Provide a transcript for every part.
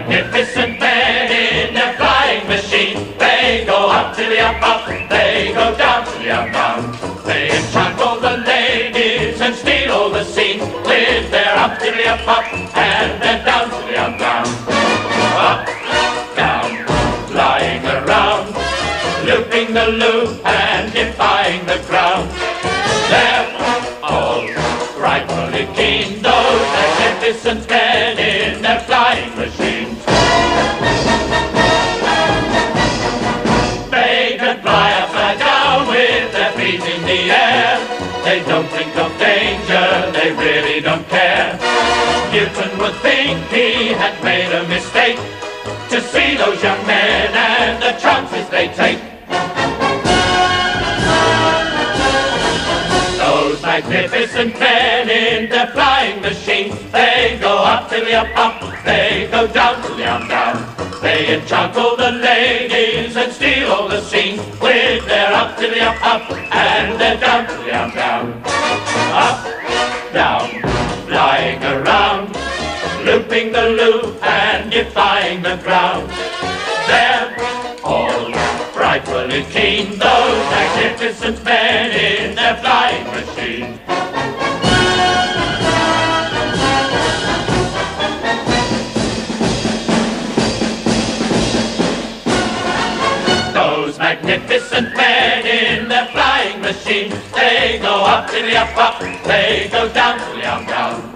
magnificent men in their flying machine. They go up to the up, they go down to the down. They enchant all the ladies and steal all the scene with their up to the up, and their down to the down. Up, down, flying around, looping the loop and defying the ground. They're all frightfully keen, those magnificent men in their flying machines. They can fly upside down with their feet in the air. They don't think of danger, they really don't care. Newton would think he had made a mistake to see those young men and the chances they take. Those magnificent men in their flying machines, they go up to the up, they go down to the down. They enchant all the ladies and steal all the scene with their up to the up, and their down to the down. Up, down, flying around, looping the loop and defying the ground. They're all frightfully keen, those magnificent men in their flying machine. Those magnificent men in their flying machine, they go up to the up, they go down to the down.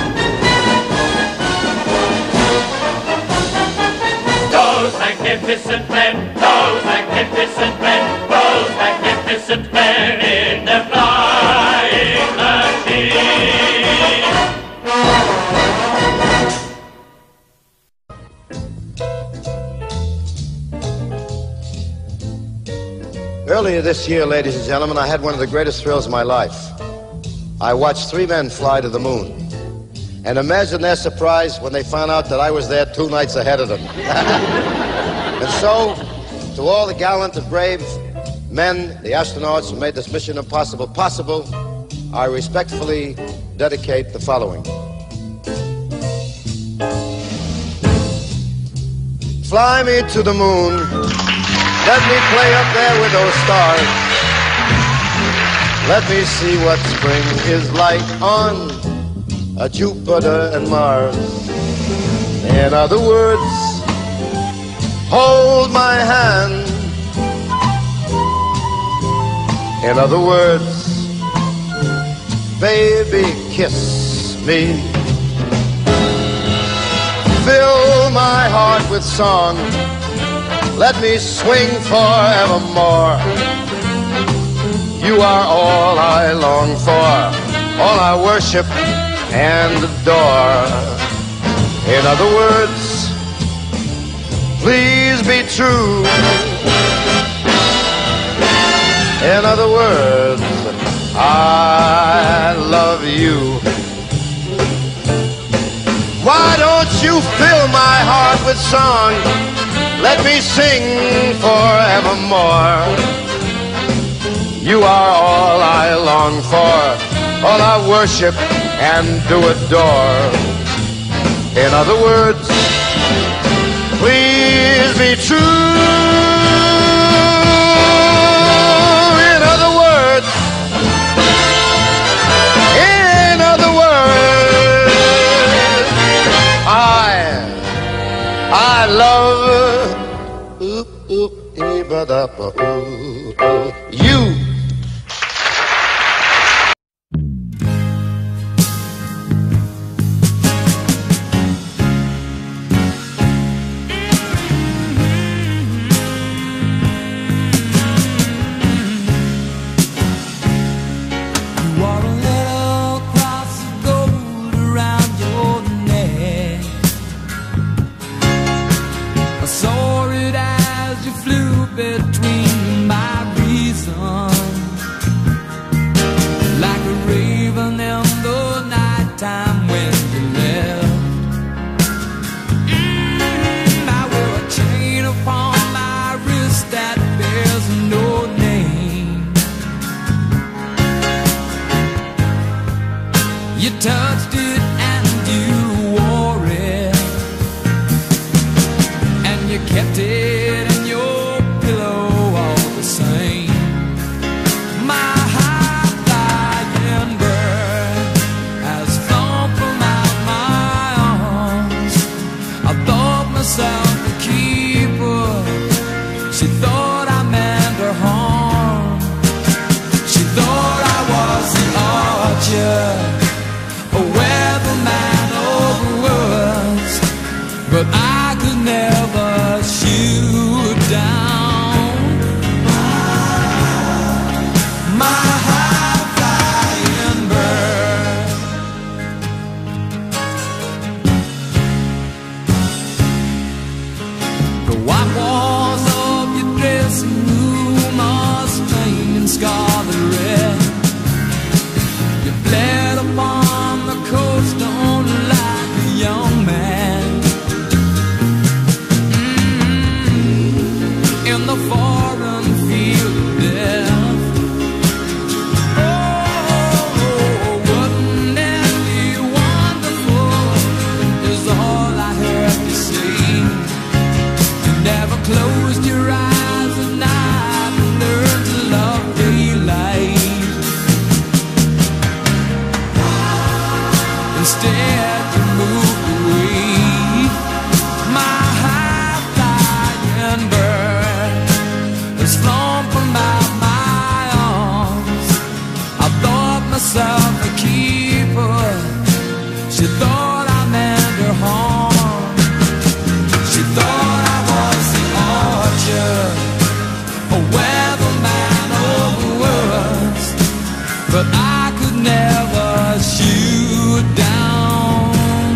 Those magnificent men, those magnificent men, those magnificent men in their flying machine. Earlier this year, ladies and gentlemen, I had one of the greatest thrills of my life. I watched 3 men fly to the moon. And imagine their surprise when they found out that I was there 2 nights ahead of them. And so, to all the gallant and brave men, the astronauts who made this mission impossible possible, I respectfully dedicate the following. Fly me to the moon. Let me play up there with those stars. Let me see what spring is like on Jupiter and Mars. In other words, hold my hand. In other words, baby, kiss me. Fill my heart with song. Let me swing forevermore. You are all I long for, all I worship and adore. In other words, please be true. In other words, I love you. Why don't you fill my heart with song? Let me sing forevermore. You are all I long for, all I worship and do adore. In other words, please be true. In other words, I love you. Between my reason, like a raven in the nighttime when you left. I wear a chain upon my wrist that bears no name. You touched it and you wore it. but I could never shoot down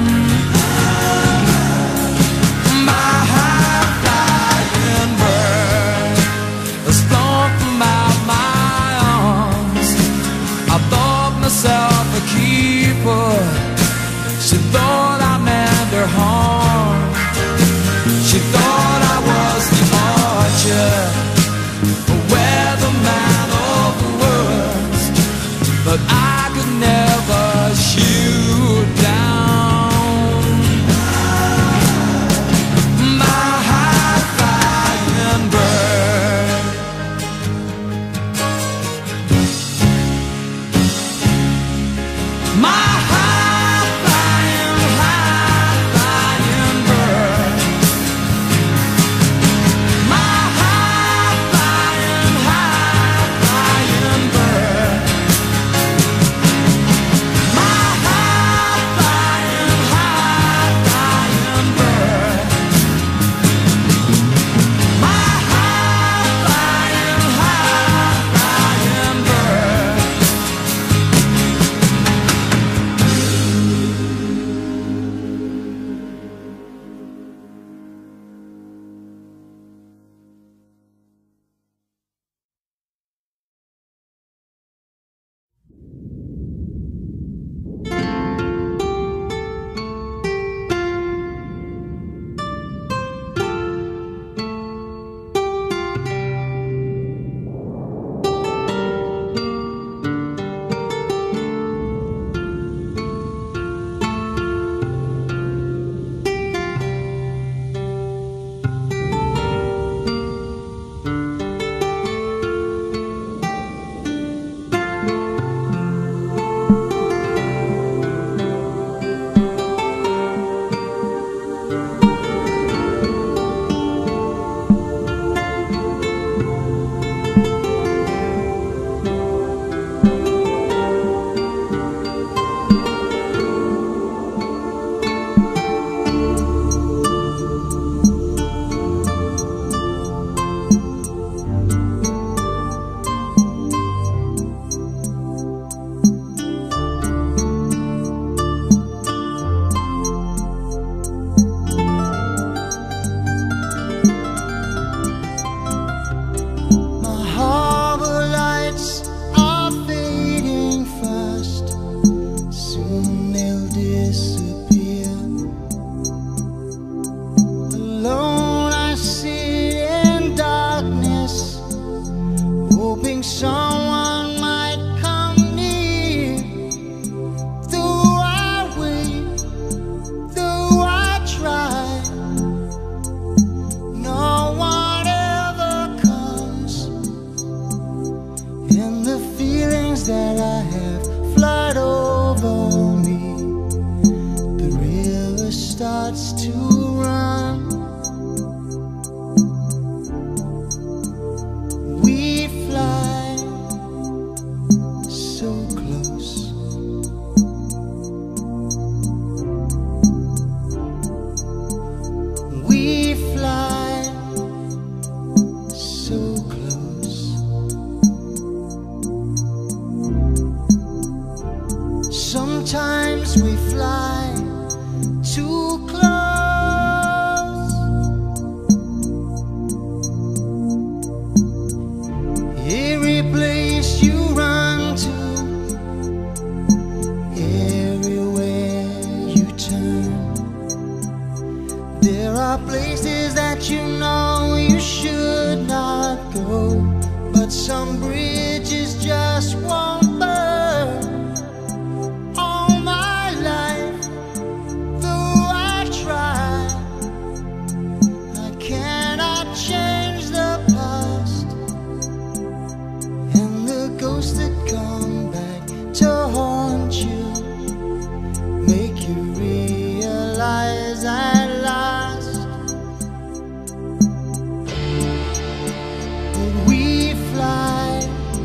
my high-flying bird. Stormed from out my arms. I thought myself a keeper. She thought I meant her harm. She thought I was the archer, weatherman of the words, but I could never shoot down my high-flying bird. My high-flying bird. My high-flying bird. My high-flying bird. My high-flying bird. My harbor lights are fading fast. Soon they'll disappear. Alone I sit in darkness, hoping someone might come near. Though I wait, though I try, no one ever comes. And the feelings that I have flood over me. The river starts to run. We fly so close. We fly so close. Sometimes we fly too close. Every place you run to, everywhere you turn, there are places that you know you should not go, but some bridges just won't burn. All my life, though I try, I cannot change the past. And the ghosts that come back to haunt you make you realize at last that we fly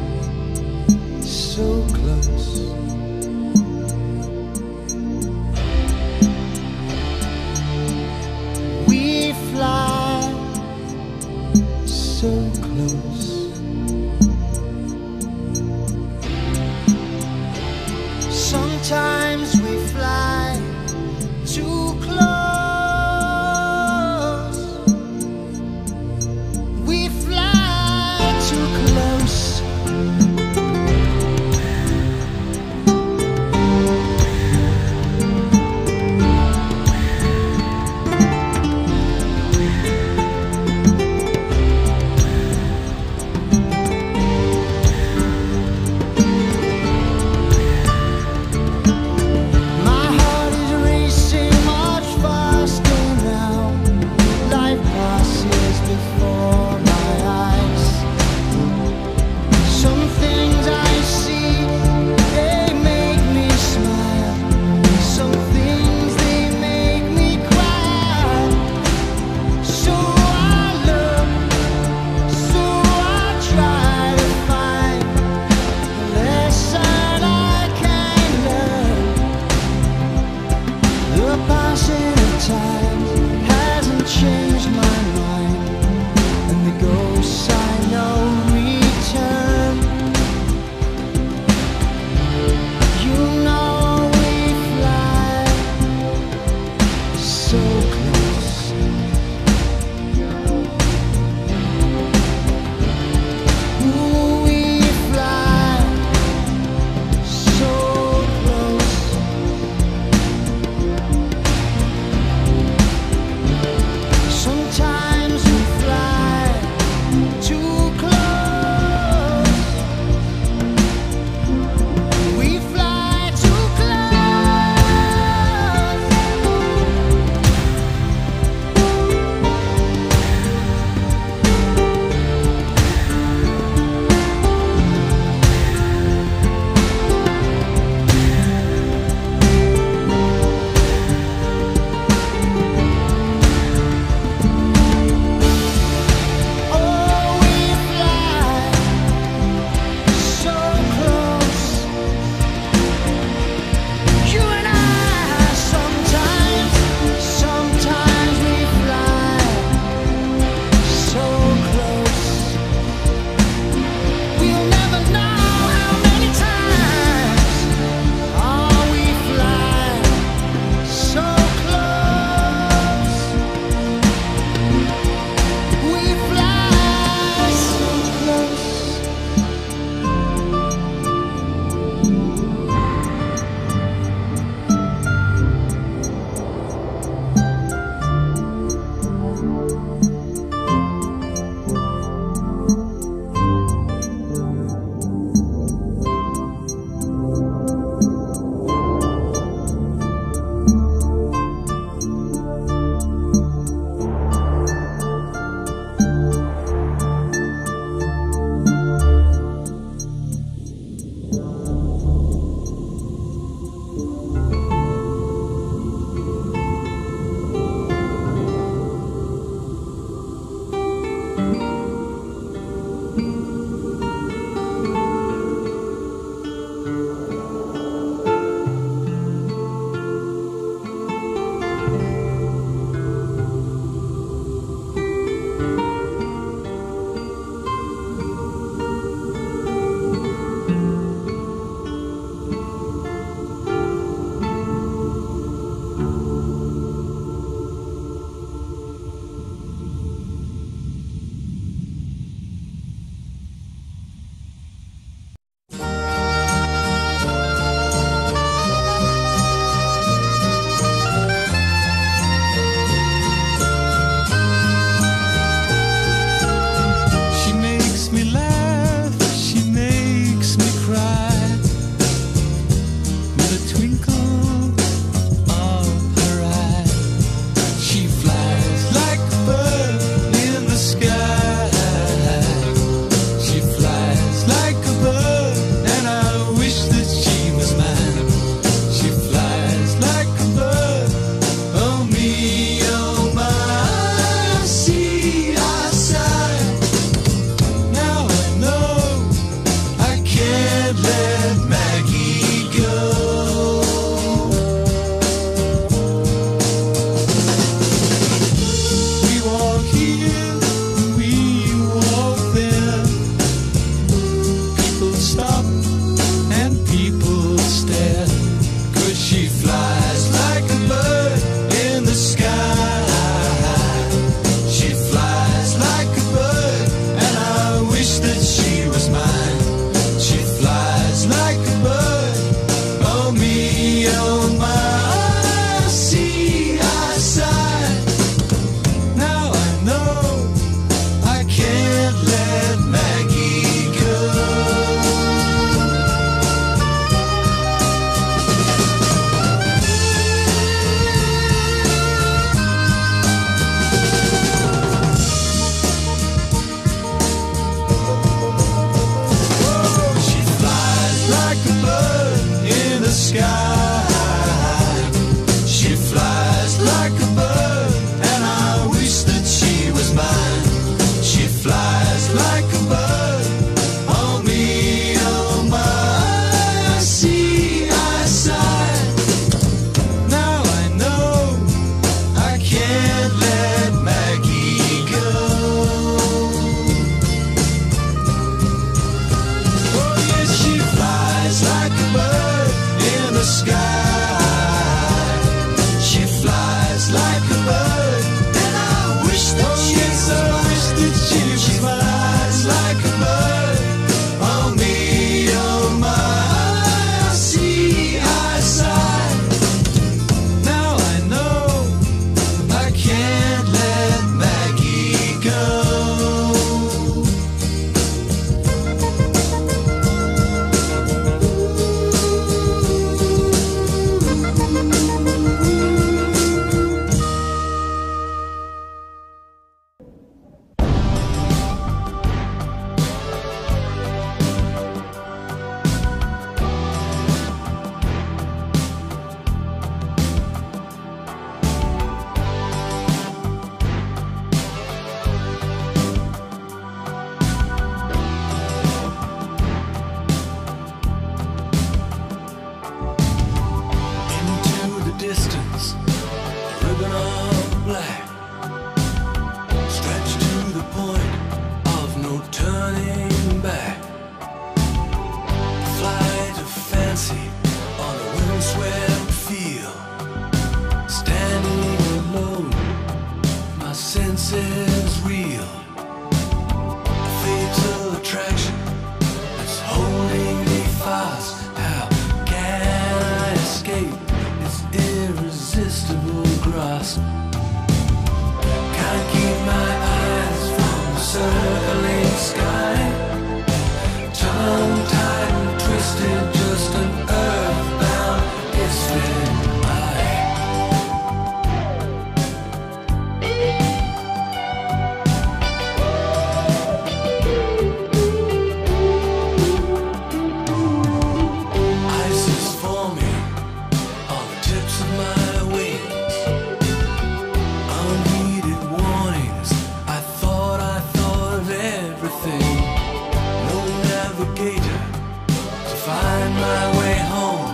navigator to find my way home,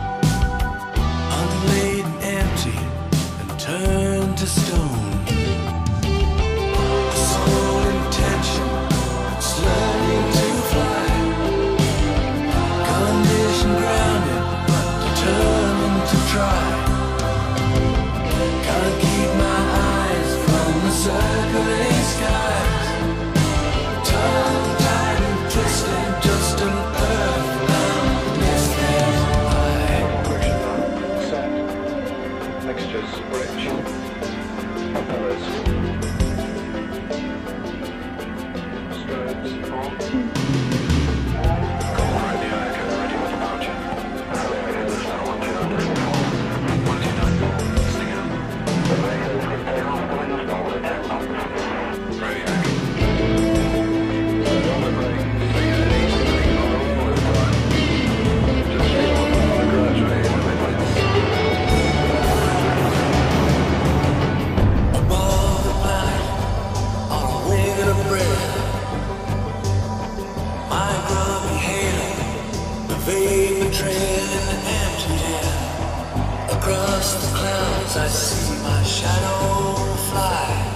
unladen, empty, and turned to stone. The sole intention is learning to fly, condition grounded but determined to try. Can't keep my eyes from the circling skies, tongue-tied and twisted, just an earthbound misfit eye. Pressure set. Mixtures rich. Propellers. Strobes on. Call radio echo ready with departure. Radio echo is now 129. 129. Listening out. Radio echo. On the brake. Take it easy. Take it on the roll this time. Just stay on the graduate in the midlands. Above the planet, on a wing and a breath, my grubby halo, the vapor trail in the empty air. Across the clouds I see my shadow fly.